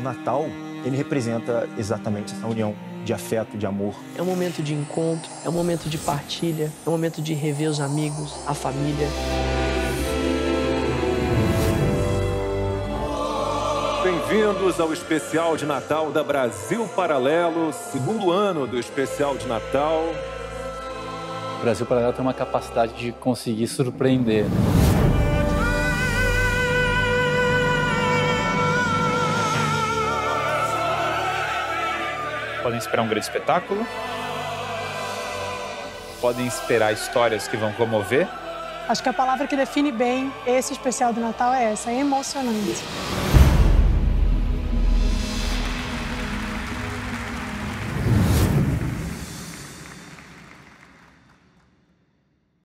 Natal, ele representa exatamente essa união de afeto, de amor. É um momento de encontro, é um momento de partilha, é um momento de rever os amigos, a família. Bem-vindos ao especial de Natal da Brasil Paralelo, segundo ano do especial de Natal. O Brasil Paralelo tem uma capacidade de conseguir surpreender. Podem esperar um grande espetáculo. Podem esperar histórias que vão comover. Acho que a palavra que define bem esse especial do Natal é essa, emocionante.